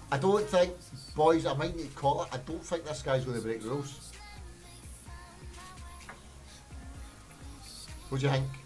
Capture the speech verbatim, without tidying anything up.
I don't think, boys, I might need to call it. I don't think this guy's going to break rules. What do you think?